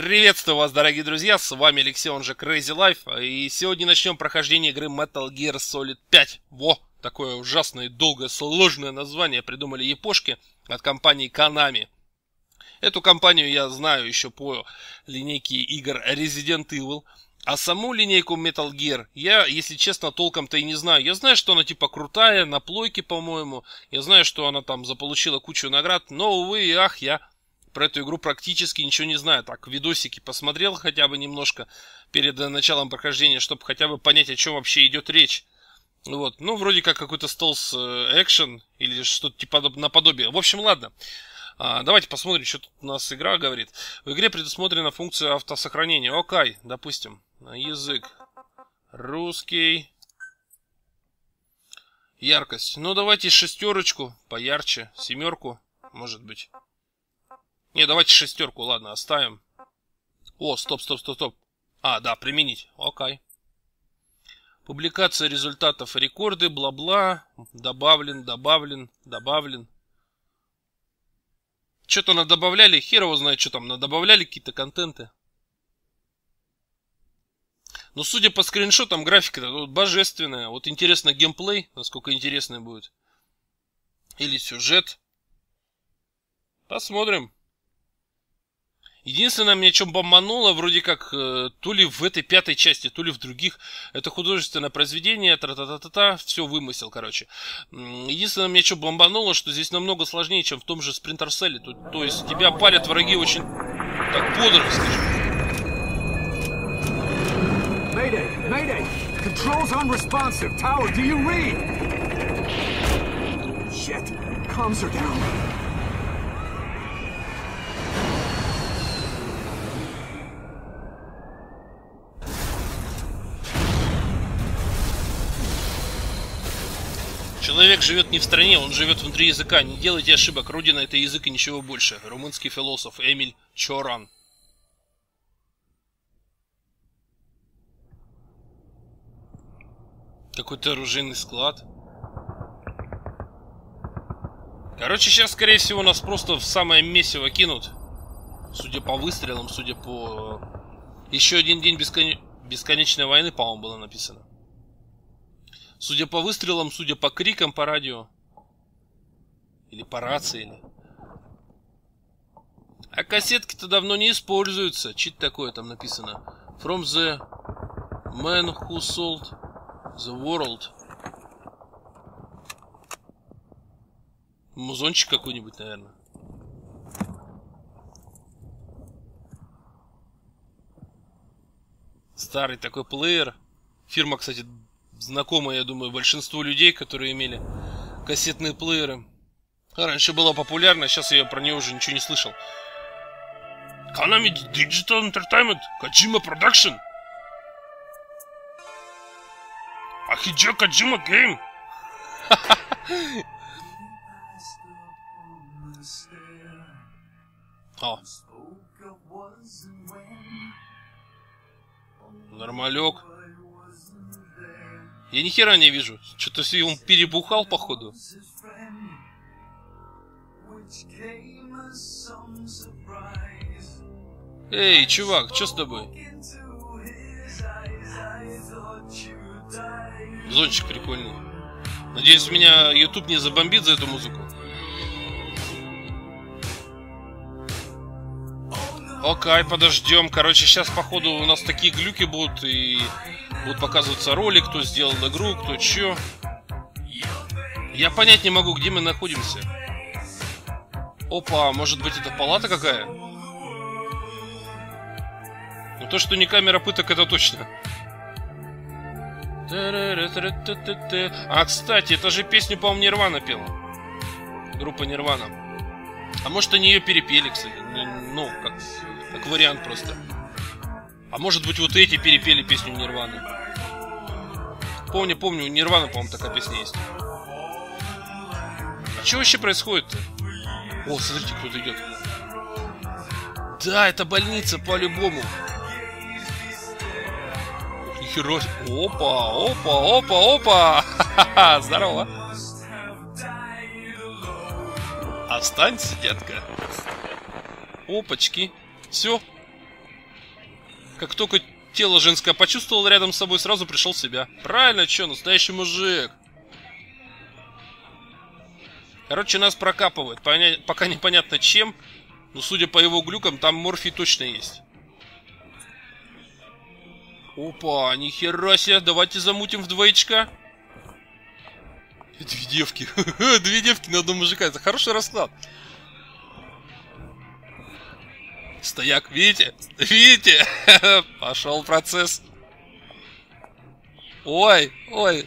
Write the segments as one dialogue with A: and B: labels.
A: Приветствую вас, дорогие друзья, с вами Алексей, он же Crazy Life, и сегодня начнем прохождение игры Metal Gear Solid 5. Во, такое ужасное, долгое, сложное название придумали япошки от компании Konami. Эту компанию я знаю еще по линейке игр Resident Evil, а саму линейку Metal Gear я, если честно, толком-то и не знаю. Я знаю, что она типа крутая, на плойке, по-моему, я знаю, что она там заполучила кучу наград, но, увы и ах, я про эту игру практически ничего не знаю. Так, видосики посмотрел хотя бы немножко перед началом прохождения, чтобы хотя бы понять, о чем вообще идет речь. Вот, ну, вроде как какой-то стелс-экшен или что-то типа наподобие. В общем, ладно. Давайте посмотрим, что тут у нас игра говорит. В игре предусмотрена функция автосохранения. Окей, допустим. Язык. Русский. Яркость. Ну, давайте шестерочку, поярче. Семерку, может быть. Не, давайте шестерку, ладно, оставим. О, стоп. Да, применить. Окей. Публикация результатов, рекорды, бла-бла. Добавлен. Что-то надобавляли, хер его знает, что там. Надобавляли какие-то контенты. Но судя по скриншотам, графика вот божественная. Вот интересно геймплей, насколько интересный будет. Или сюжет. Посмотрим. Единственное, мне что бомбануло, вроде как, то ли в этой пятой части, то ли в других, это художественное произведение, тра-та-та-та-та, все вымысел, короче. Единственное, мне что бомбануло, что здесь намного сложнее, чем в том же Splinter Cell. То есть тебя палят враги очень так бодро, скажем.
B: Mayday! Controls unresponsive. Tower, do you read? Shit. Comms are down.
A: Человек живет не в стране, он живет внутри языка. Не делайте ошибок, родина это язык и ничего больше. Румынский философ Эмиль Чоран. Какой-то оружейный склад. Короче, сейчас, скорее всего, нас просто в самое месиво кинут. Судя по выстрелам, судя по... Еще один день бесконечной войны, по-моему, было написано. Судя по выстрелам, судя по крикам по радио. Или по рации. Или... А кассетки-то давно не используются. Чит такое там написано. From the man who sold the world. Музончик какой-нибудь, наверное. Старый такой плеер. Фирма, кстати, знакомая, я думаю, большинству людей, которые имели кассетные плееры. Раньше была популярна, сейчас я про нее уже ничего не слышал. Konami Digital Entertainment, Kojima Production. Hideo Kojima Game. О. Нормалек. Я ни хера не вижу. Что-то он перебухал, походу. Эй, чувак, что с тобой? Зончик прикольный. Надеюсь, меня YouTube не забомбит за эту музыку. Окей, подождем. Короче, сейчас, походу, у нас такие глюки будут. И будут показываться ролик, кто сделал игру, кто чё. Я понять не могу, где мы находимся. Опа, может быть, это палата какая? Ну, то, что не камера пыток, это точно. А, кстати, это же песню, по-моему, Нирвана пела. Группа Нирвана. А может, они ее перепели, кстати. Ну, как вариант просто. А может быть, вот эти перепели песню Нирваны. Помню, у Нирваны, по-моему, такая песня есть. А что вообще происходит-то? О, смотрите, кто-то идет. Да, это больница, по-любому. Нихера. Опа. Ха-ха, здорово. Останься, детка. Опачки. Все. Как только тело женское почувствовал рядом с собой, сразу пришел в себя. Правильно, чё, настоящий мужик. Короче, нас прокапывают. Пока непонятно чем. Но судя по его глюкам, там морфий точно есть. Опа, нихера себе. Давайте замутим вдвоечка. Две девки. Две девки на одного мужика. Это хороший расклад. Стояк, видите? Видите? Пошел процесс. Ой, ой.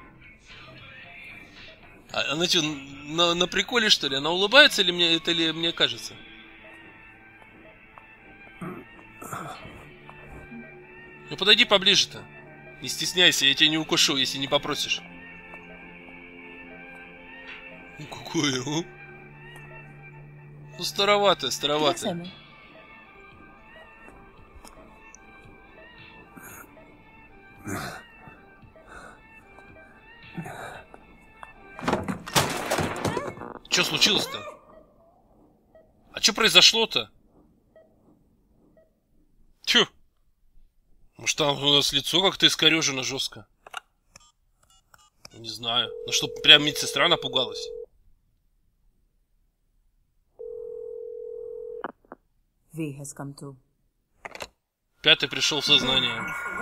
A: Она что, на приколе, что ли? Она улыбается или мне кажется? Ну подойди поближе-то. Не стесняйся, я тебя не укушу, если не попросишь. Ну какое, а? Ну старовато, старовато. Что случилось-то? А что произошло-то? Тьфу! Может там у нас лицо как-то искорежено жестко? Не знаю. Ну что, прям медсестра напугалась? Пятый пришел в сознание.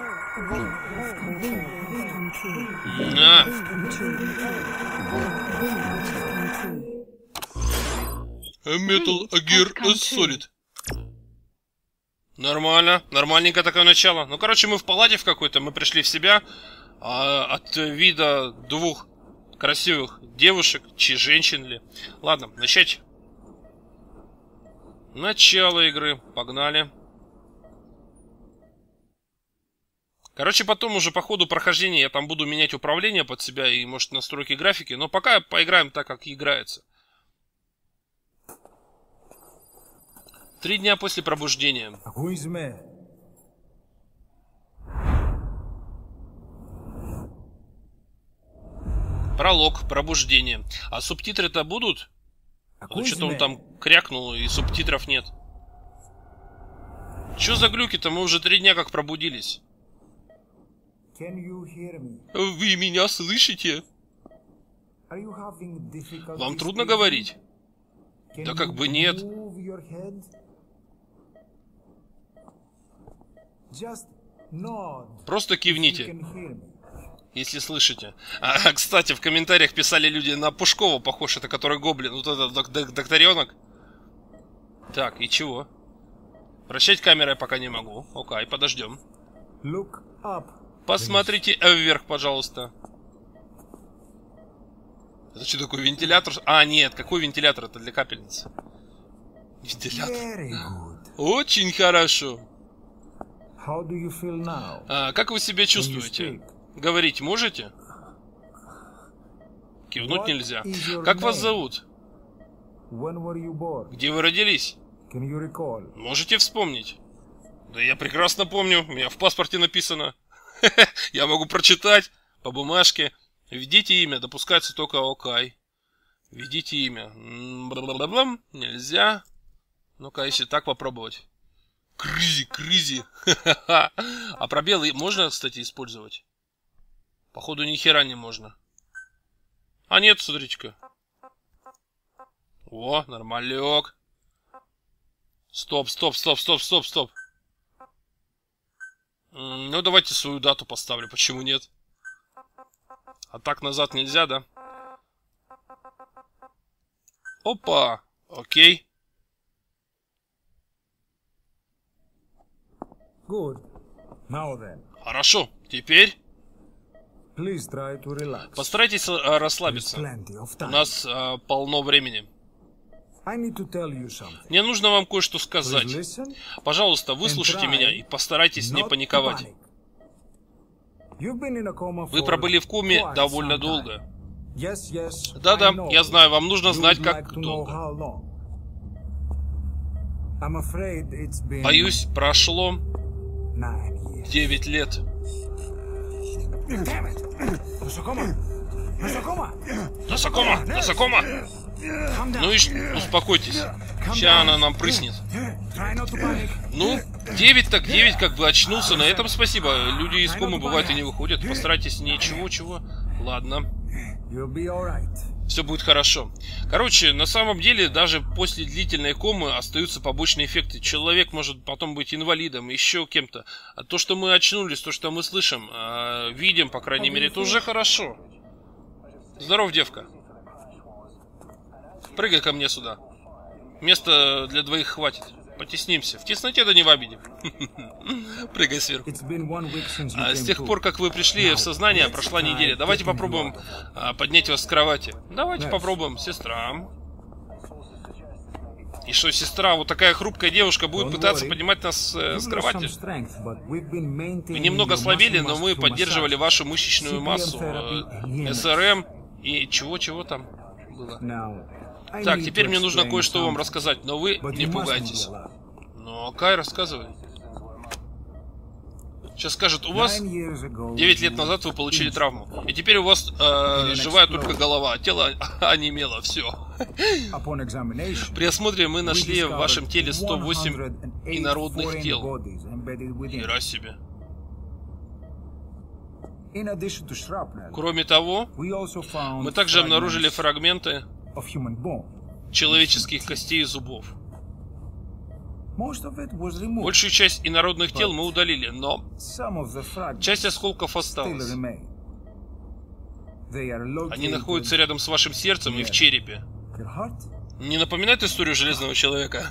A: Metal Gear Solid. Нормально, нормальненько такое начало. Ну, короче, мы в палате в какой-то, мы пришли в себя от вида двух красивых девушек, чьи женщин ли. Ладно, начать. Начало игры, погнали. Короче, потом уже по ходу прохождения я там буду менять управление под себя и, может, настройки графики. Но пока поиграем так, как играется. 3 дня после пробуждения. Пролог, пробуждение. А субтитры-то будут? Ну, что-то он там крякнул, и субтитров нет. Чё за глюки-то? Мы уже 3 дня как пробудились. Вы меня слышите? Вам трудно говорить? Да как бы нет. Просто кивните, если слышите. Кстати, в комментариях писали люди, на Пушкова похож, это который гоблин. Вот этот докторенок. Так, и чего? Вращать камерой я пока не могу. Окей, подождем. Посмотрите вверх, пожалуйста. Это что такое, вентилятор? А, нет, какой вентилятор? Это для капельницы. Вентилятор. Очень хорошо. Как вы себя чувствуете? Говорить можете? Кивнуть нельзя. Как вас зовут? Где вы родились? Можете вспомнить? Да я прекрасно помню. У меня в паспорте написано. Я могу прочитать по бумажке. Введите имя. Допускается только окей. Введите имя. Нельзя. Ну-ка, если так попробовать. Крызи. А пробелы можно, кстати, использовать? Походу, ни хера не можно. А нет, смотрите-ка. О, нормалек. Стоп. Ну, давайте свою дату поставлю. Почему нет? А так назад нельзя, да? Опа. Окей. Хорошо. Теперь постарайтесь расслабиться. У нас полно времени. Мне нужно вам кое-что сказать. Пожалуйста, выслушайте меня и постарайтесь не паниковать. Вы пробыли в коме довольно долго. Да-да, я знаю, вам нужно знать, как долго. Боюсь, прошло 9 лет. Насакома! Ну и успокойтесь. Сейчас она нам прыснет. Ну, 9 так 9, как бы очнулся. На этом спасибо. Люди из комы бывают и не выходят. Постарайтесь чего. Ладно. Все будет хорошо. Короче, на самом деле, даже после длительной комы остаются побочные эффекты. Человек может потом быть инвалидом, еще кем-то. А то, что мы очнулись, то, что мы слышим, видим, по крайней мере, это уже хорошо. Здоров, девка. Прыгай ко мне сюда. Места для двоих хватит. Потеснимся. В тесноте да не в обиде. Прыгай сверху. С тех пор, как вы пришли в сознание, прошла неделя. Давайте попробуем поднять вас с кровати. Давайте попробуем, сестра. И что, сестра, вот такая хрупкая девушка, будет пытаться поднимать нас с кровати? Вы немного ослабели, но мы поддерживали вашу мышечную массу. СРМ и чего там было. Так, теперь мне нужно кое-что вам рассказать, но вы не пугайтесь. Ну, Кай, рассказывай. Сейчас скажет, у вас 9 лет назад вы получили травму, и теперь у вас живая только голова, а тело онемело, все. При осмотре мы нашли в вашем теле 108 инородных тел. Нихера себе. Кроме того, мы также обнаружили фрагменты человеческих костей и зубов. Большую часть инородных тел мы удалили, но часть осколков осталась. Они находятся рядом с вашим сердцем и в черепе. Не напоминает историю Железного Человека?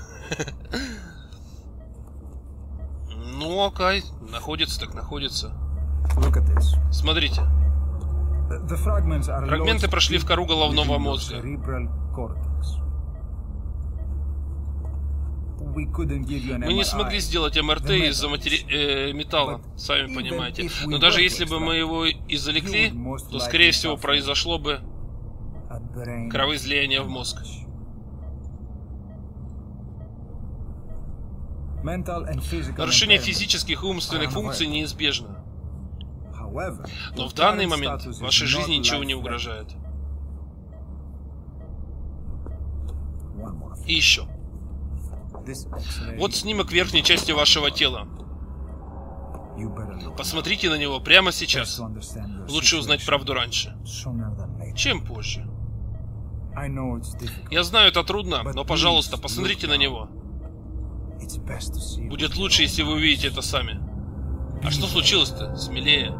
A: Ну, окей, находится так находится. Смотрите. Фрагменты прошли в кору головного мозга. Мы не смогли сделать МРТ из-за металла, сами понимаете. Но даже если бы мы его извлекли, то, скорее всего, произошло бы кровоизлияние в мозг. Нарушение физических и умственных функций неизбежно. Но в данный момент вашей жизни ничего не угрожает. И еще. Вот снимок верхней части вашего тела. Посмотрите на него прямо сейчас. Лучше узнать правду раньше, чем позже. Я знаю, это трудно, но, пожалуйста, посмотрите на него. Будет лучше, если вы увидите это сами. А что случилось-то? Смелее.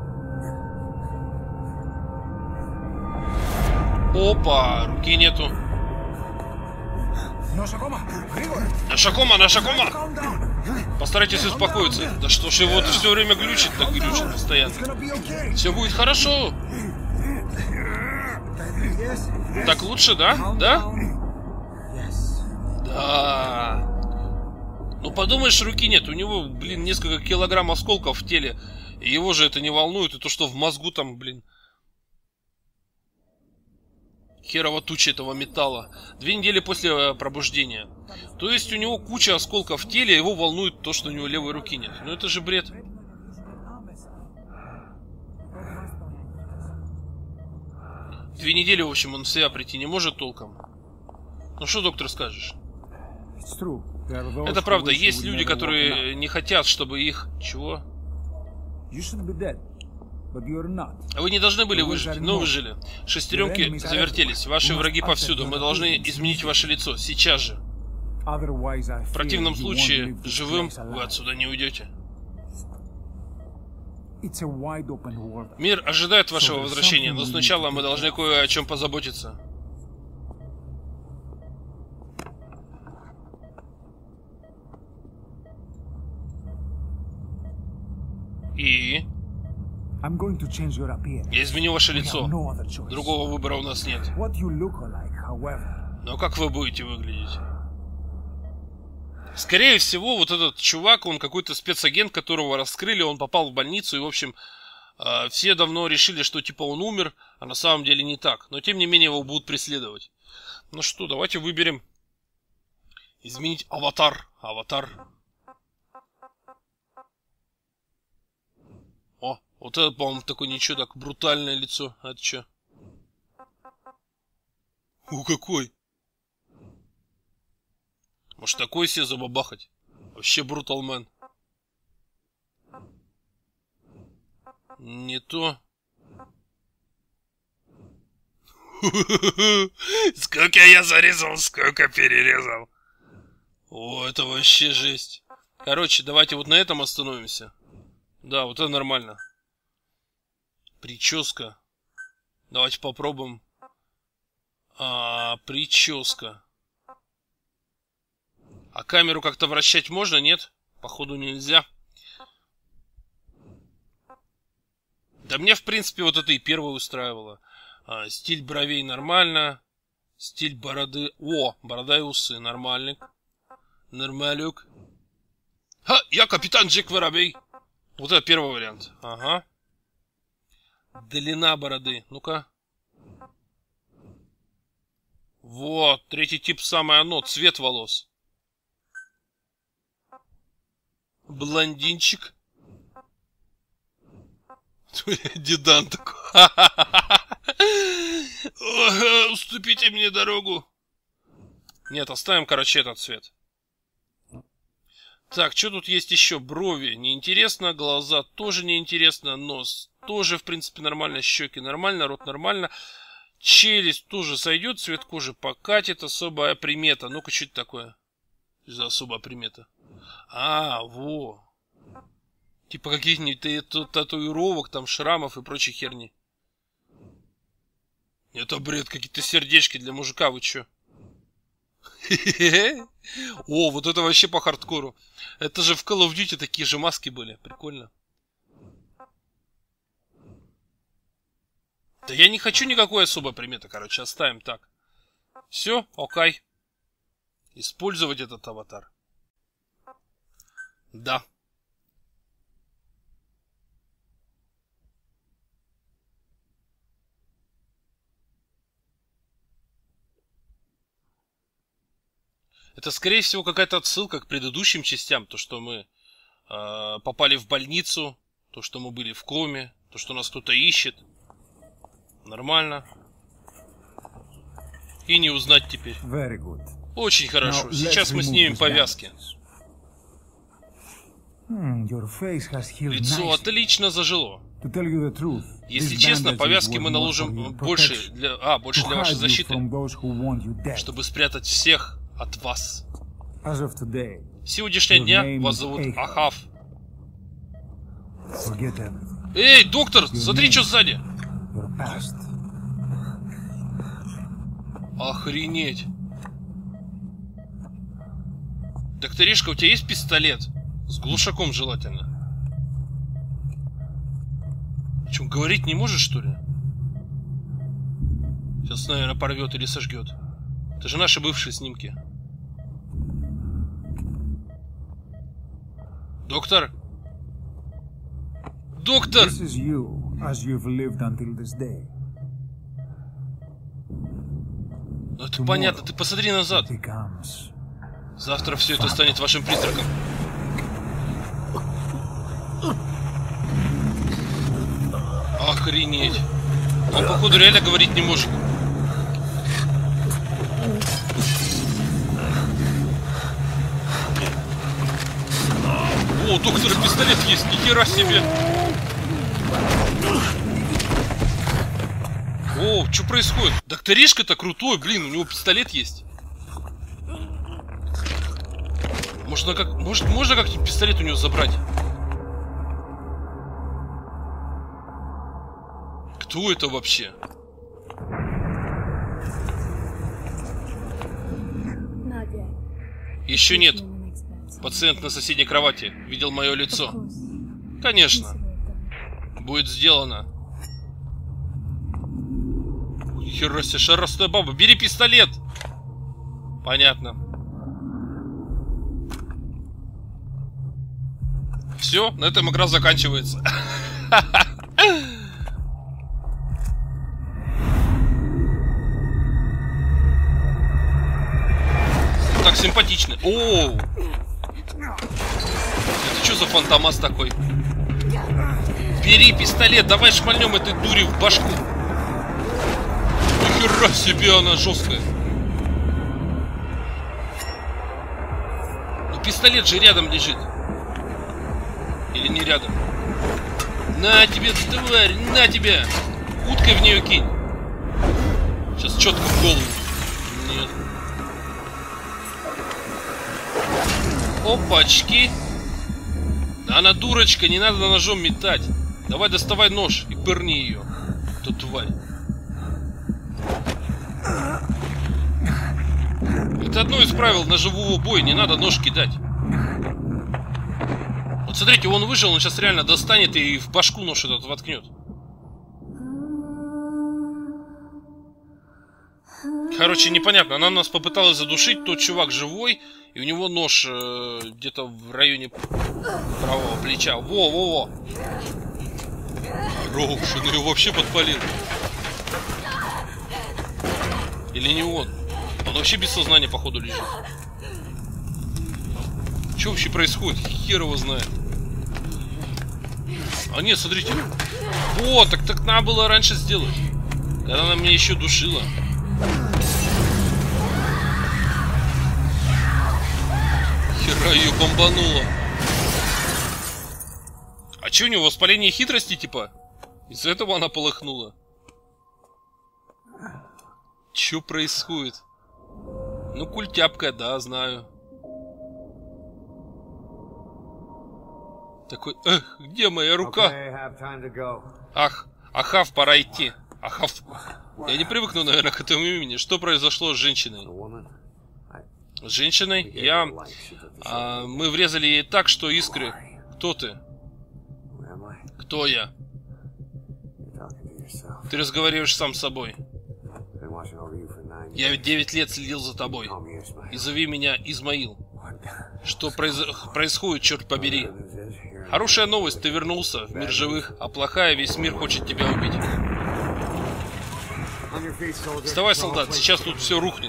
A: Опа, руки нету. Нашакома! Постарайтесь успокоиться. Да что ж его все время глючит, так глючит постоянно. Все будет хорошо. Так лучше, да? Да? Да. Ну подумаешь, руки нет. У него, блин, несколько килограмм осколков в теле. И его же это не волнует. И то, что в мозгу там, блин, херово туча этого металла. 2 недели после пробуждения. То есть у него куча осколков в теле, его волнует то, что у него левой руки нет. Ну это же бред. Две недели, в общем, он в себя прийти не может толком. Ну что, доктор, скажешь? Это правда. Есть люди, которые не хотят, чтобы их... Чего? Вы не должны были выжить, но выжили. Шестеренки завертелись. Ваши враги повсюду. Мы должны изменить ваше лицо. Сейчас же. В противном случае, живым вы отсюда не уйдете. Мир ожидает вашего возвращения, но сначала мы должны кое о чем позаботиться. И... Я изменю ваше лицо. Другого выбора у нас нет. Но как вы будете выглядеть? Скорее всего, вот этот чувак, он какой-то спецагент, которого раскрыли, он попал в больницу, и, в общем, все давно решили, что типа он умер, а на самом деле не так. Но, тем не менее, его будут преследовать. Ну что, давайте выберем. Изменить аватар. Аватар. О, вот это, по-моему, такое ничего, так брутальное лицо. А это что? Какой? Может, такой себе забабахать? Вообще бруталмен. Не то. Сколько я зарезал, сколько перерезал. О, это вообще жесть. Короче, давайте вот на этом остановимся. Да, вот это нормально. Прическа. Давайте попробуем. Прическа. А камеру как-то вращать можно, нет? Походу нельзя. Да мне, в принципе, вот это и первое устраивало. Стиль бровей нормально. Стиль бороды... О, борода и усы нормальный. Нормалюк. Ха, я капитан Джек Воробей. Вот это первый вариант. Ага. Длина бороды. Ну-ка. Вот, третий тип самое оно. Цвет волос. Блондинчик. Дедан такой. Уступите мне дорогу. Нет, оставим, короче, этот цвет. Так, что тут есть еще? Брови неинтересно, глаза тоже неинтересно, нос тоже, в принципе, нормально, щеки нормально, рот нормально. Челюсть тоже сойдет, цвет кожи покатит, особая примета. Ну-ка, что это такое? Что за особая примета? Во. Типа каких-нибудь татуировок, там, шрамов и прочей херни. Это бред, какие-то сердечки для мужика, вы чё? О, вот это вообще по хардкору. Это же в Call of Duty такие же маски были. Прикольно. Да я не хочу никакой особой приметы, короче, оставим так. Все, окей. Использовать этот аватар. Да. Это, скорее всего, какая-то отсылка к предыдущим частям. То, что мы попали в больницу, то, что мы были в коме, то, что нас кто-то ищет. Нормально. И не узнать теперь. Очень хорошо. Сейчас мы снимем повязки. Лицо отлично зажило. Если честно, повязки мы наложим больше для вашей защиты, чтобы спрятать всех от вас. С сегодняшнего дня вас зовут Ахав. Эй, доктор, смотри, что сзади. Охренеть. Докторишка, у тебя есть пистолет? С глушаком желательно. Чем, говорить не можешь, что ли? Сейчас, наверное, порвет или сожгет. Это же наши бывшие снимки. Доктор? Доктор! Ну это понятно, ты посмотри назад. Завтра все это станет вашим призраком. Охренеть. Он, походу, реально говорить не может. О, у доктора пистолет есть, нихера себе. О, что происходит? Докторишка-то крутой, блин, у него пистолет есть. Можно как-нибудь пистолет у него забрать? Кто это вообще? Еще нет. Пациент на соседней кровати видел мое лицо. Конечно. Будет сделано. Хера себе, шарастая баба. Бери пистолет. Понятно. Все, на этом игра заканчивается. Так симпатично. Оу! Это что за фантомас такой? Бери пистолет, давай шмальнем этой дури в башку. Нихера себе, она жесткая. Ну пистолет же рядом лежит. Или не рядом? На тебе, тварь, на тебе! Уткой в нее кинь! Сейчас четко в голову. Нет. Опачки! Она дурочка, не надо ножом метать. Давай доставай нож и пырни ее. Тут тварь. Это одно из правил ножевого боя, не надо нож кидать. Вот смотрите, он выжил, он сейчас реально достанет и в башку нож этот воткнет. Короче, непонятно, она нас попыталась задушить, тот чувак живой, и у него нож где-то в районе правого плеча. Во-во-во! Хорош, он ее вообще подпалил. Или не он? Он вообще без сознания, походу, лежит. Что вообще происходит? Хер его знает. А нет, смотрите. Вот, так надо было раньше сделать. Когда она меня еще душила. Хера ее бомбануло. А че у него, воспаление хитрости, типа? Из-за этого она полыхнула. Че происходит? Ну, культяпка, да, знаю. Такой, эх, где моя рука? Ах, Ахав, пора идти. Ахав. Я не привыкну, наверное, к этому имени. Что произошло с женщиной? С женщиной? Мы врезали ей так, что искры. Кто ты? Кто я? Ты разговариваешь сам с собой. Я ведь 9 лет следил за тобой. И зови меня Измаил. Что происходит, черт побери? Хорошая новость, ты вернулся в мир живых, а плохая, весь мир хочет тебя убить. Вставай, солдат, сейчас тут все рухнет.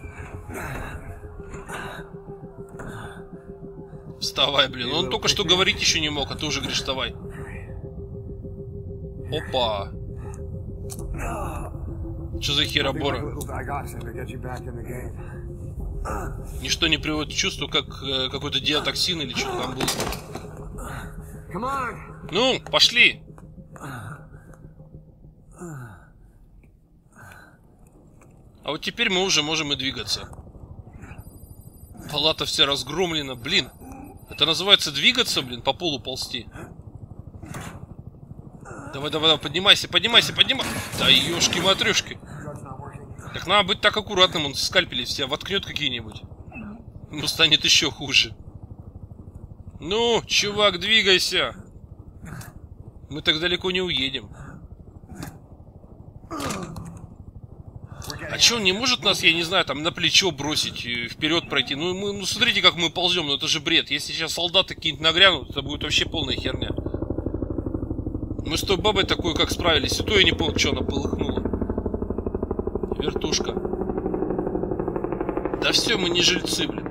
A: Вставай, блин, он только что говорить еще не мог, а ты уже говоришь, вставай. Опа. Что за херобора? Ничто не приводит в чувство, как какой-то диатоксин или что там было. Ну, пошли. А вот теперь мы уже можем и двигаться. Палата вся разгромлена, блин. Это называется двигаться, блин, по полу ползти. Давай, давай, давай, поднимайся, поднимайся, поднимайся. Да ёшки-матрёшки. Так надо быть так аккуратным, он скальпели все воткнет какие-нибудь. Ему станет еще хуже. Ну, чувак, двигайся. Мы так далеко не уедем. А че, он не может нас, я не знаю, там на плечо бросить, вперед пройти? Ну, смотрите, как мы ползем, ну это же бред. Если сейчас солдаты какие-нибудь нагрянут, это будет вообще полная херня. Мы с той бабой такой как справились, и то я не понял, что она полыхнула. Вертушка. Да все, мы не жильцы, блин.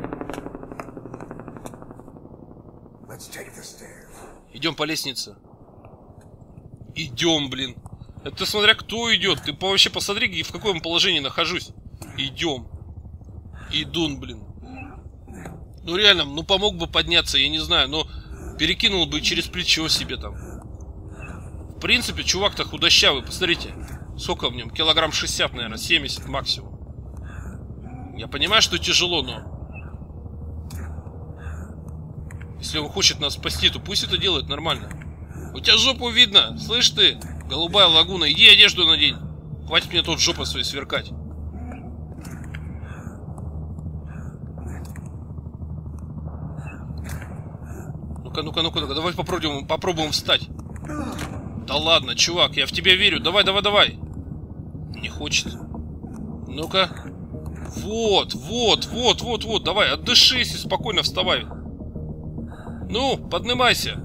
A: Идем по лестнице. Идем, блин. Это смотря кто идет. Ты вообще посмотри, в каком положении нахожусь. Идем. Идун, блин. Ну реально, ну помог бы подняться, я не знаю, но перекинул бы через плечо себе там. В принципе, чувак-то худощавый, посмотрите. Сколько в нем? Килограмм 60, наверное, 70 максимум. Я понимаю, что тяжело, но... Если он хочет нас спасти, то пусть это делает нормально. У тебя жопу видно, слышь ты? Голубая лагуна, иди одежду надень. Хватит мне тут жопой своей сверкать. Ну-ка, ну-ка, ну-ка, давай попробуем встать. Да ладно, чувак, я в тебя верю. Давай, давай, давай. Не хочет. Ну-ка. Вот, вот, вот, вот, вот. Давай, отдышись и спокойно вставай. Ну, поднимайся.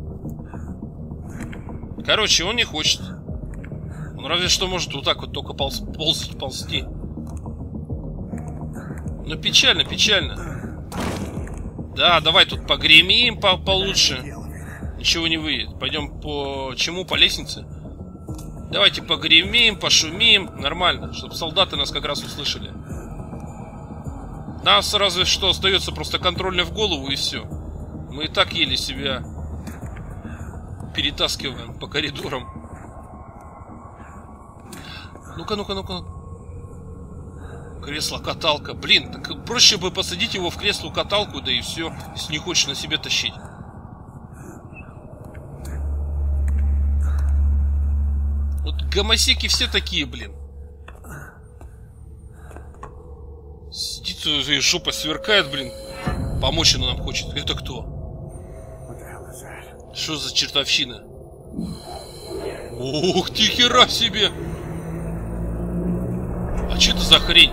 A: Короче, он не хочет. Он разве что может вот так вот только ползти. Ну, печально, печально. Да, давай тут погремим получше. Ничего не выйдет. Пойдем по чему? По лестнице? Давайте погремим, пошумим. Нормально, чтобы солдаты нас как раз услышали. Нас разве что остается просто контрольно в голову и все. Мы и так еле себя перетаскиваем по коридорам. Ну-ка, ну-ка, ну-ка. Кресло-каталка. Блин, так проще бы посадить его в кресло-каталку, да и все, если не хочешь на себе тащить. Вот гомосеки все такие, блин. Сидит, и жопа сверкает, блин. Помочь она нам хочет. Это кто? Что за чертовщина? Ух ты, хера себе! А что это за хрень?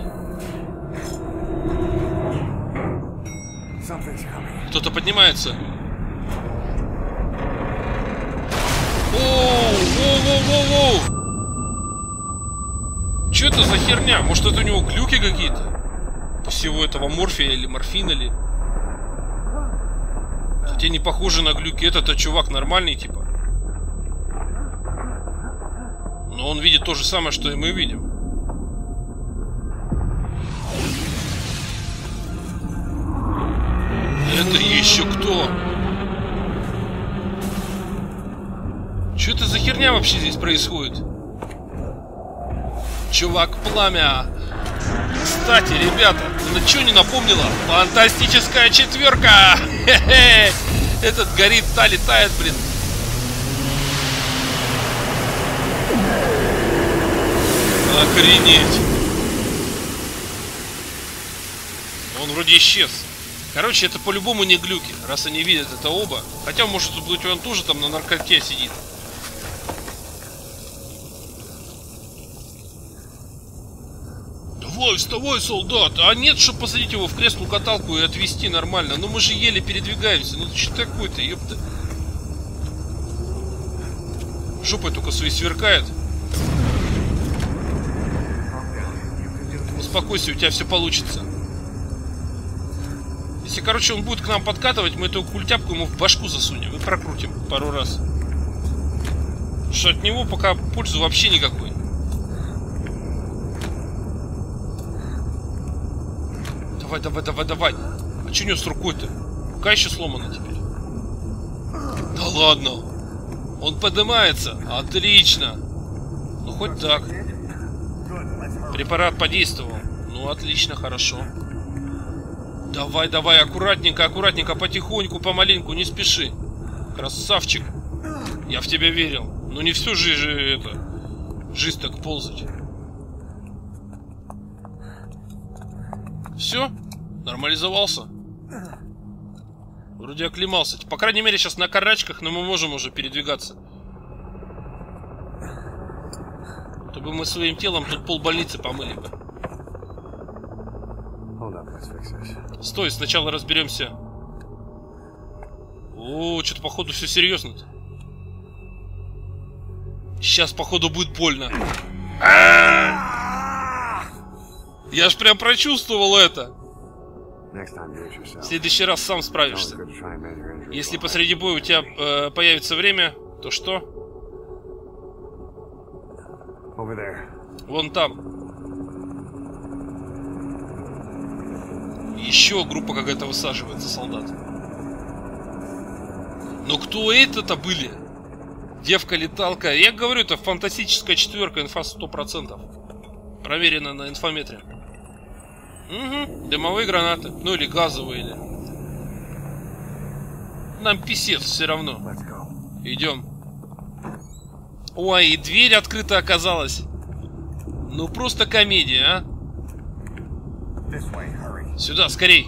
A: Кто-то поднимается. Оу! Что это за херня? Может, это у него глюки какие-то? Всего этого морфия или морфина ли? Хотя не похоже на глюки. Этот чувак нормальный, типа. Но он видит то же самое, что и мы видим. Это еще кто? Что это за херня вообще здесь происходит? Чувак-пламя. Кстати, ребята, ну что не напомнила? Фантастическая четверка! Хе-хе! Этот горит, та летает, блин. Охренеть! Он вроде исчез. Короче, это по-любому не глюки, раз они видят это оба. Хотя, может быть, он тоже там на наркоте сидит. Давай, вставай, солдат! А нет, чтобы посадить его в кресло-каталку и отвезти нормально. Ну мы же еле передвигаемся. Ну что такое-то, ёпта? Жопой только свои сверкает. Успокойся, у тебя все получится. Если, короче, он будет к нам подкатывать, мы эту культяпку ему в башку засунем и прокрутим пару раз. Потому что от него пока пользы вообще никакой. Давай, давай, давай, давай. А что у него с рукой-то? Рука еще сломана теперь. Да ладно. Он поднимается. Отлично. Ну, хоть так. Препарат подействовал. Ну, отлично, хорошо. Давай, давай, аккуратненько, аккуратненько, потихоньку, помаленьку, не спеши. Красавчик. Я в тебя верил. Ну не всю жизнь жизнь так ползать. Все? Нормализовался? Вроде оклемался. По крайней мере, сейчас на карачках, но мы можем уже передвигаться. То бы мы своим телом тут полбольницы помыли бы. Стой, сначала разберемся. О, что-то походу все серьезно-то. Сейчас походу будет больно. Я ж прям прочувствовал это. В следующий раз сам справишься. Если посреди боя у тебя появится время, то что? Вон там. Еще группа какая-то высаживается, солдат. Но кто это-то были? Девка-леталка. Я говорю, это фантастическая четверка, инфа 100%. Проверено на инфометре. Угу. Дымовые гранаты. Ну или газовые. Или... Нам писец все равно. Идем. Ой, и дверь открыта оказалась. Ну просто комедия, а? Сюда, скорей.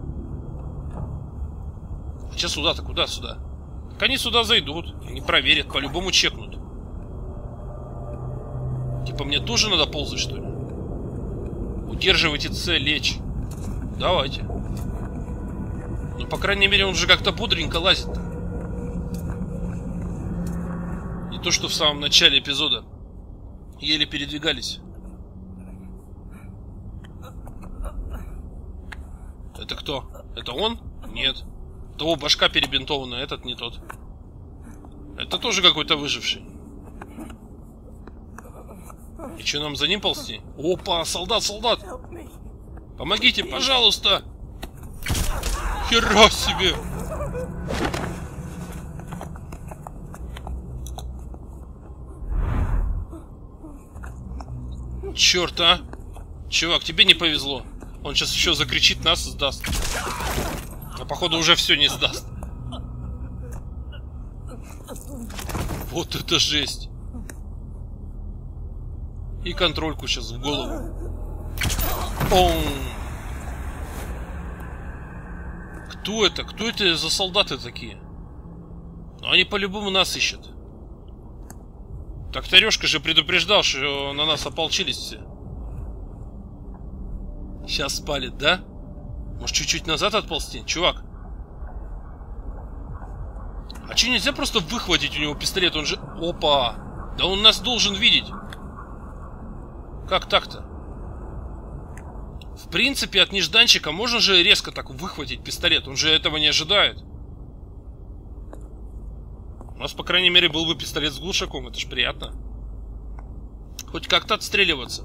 A: Сейчас сюда-то, куда сюда? Так они сюда зайдут, они проверят, по-любому чекнут. Типа мне тоже надо ползать, что ли? Удерживайте цель, лечь. Давайте. Ну, по крайней мере, он же как-то бодренько лазит. Не то, что в самом начале эпизода. Еле передвигались. Это кто? Это он? Нет. Того башка перебинтованная, этот не тот. Это тоже какой-то выживший. И что, нам за ним ползти? Опа, солдат, солдат! Помогите, пожалуйста! Хера себе! Черт, а! Чувак, тебе не повезло. Он сейчас еще закричит, нас сдаст. А походу уже все не сдаст. Вот это жесть. И контрольку сейчас в голову. Пум. Кто это? Кто это за солдаты такие? Ну, они по-любому нас ищут. Так Тарешка же предупреждал, что на нас ополчились все. Сейчас спалит, да? Может, чуть-чуть назад отползти? Чувак. А че, нельзя просто выхватить у него пистолет? Он же... Опа! Да он нас должен видеть. Как так-то? В принципе, от нежданчика можно же резко так выхватить пистолет. Он же этого не ожидает. У нас, по крайней мере, был бы пистолет с глушаком. Это ж приятно. Хоть как-то отстреливаться.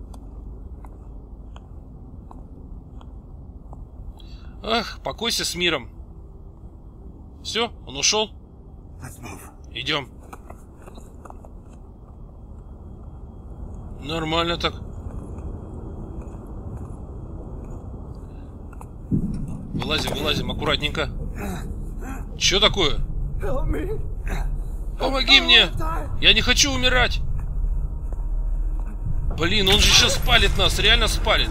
A: Ах, покойся с миром. Все, он ушел. Идем. Нормально так. Вылазим, вылазим, аккуратненько. Че такое? Помоги мне! Я не хочу умирать! Блин, он же сейчас спалит нас, реально спалит.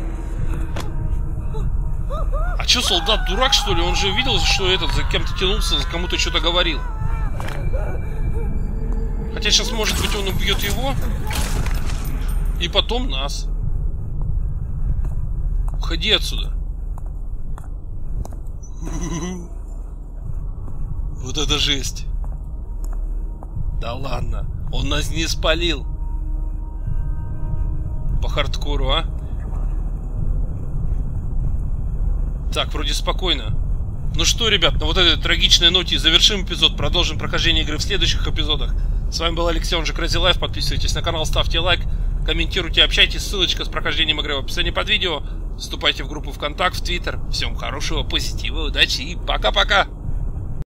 A: А че, солдат дурак, что ли? Он же видел, что этот за кем-то тянулся, за кому-то что-то говорил. Хотя сейчас, может быть, он убьет его. И потом нас. Уходи отсюда. Вот это жесть. Да ладно, он нас не спалил. По хардкору, а? Так, вроде спокойно. Ну что, ребят, на вот этой трагичной ноте завершим эпизод. Продолжим прохождение игры в следующих эпизодах. С вами был Алексей, он же Crazy Life. Подписывайтесь на канал, ставьте лайк, комментируйте, общайтесь. Ссылочка с прохождением игры в описании под видео. Вступайте в группу ВКонтакте, в Твиттер. Всем хорошего, позитива, удачи и пока-пока!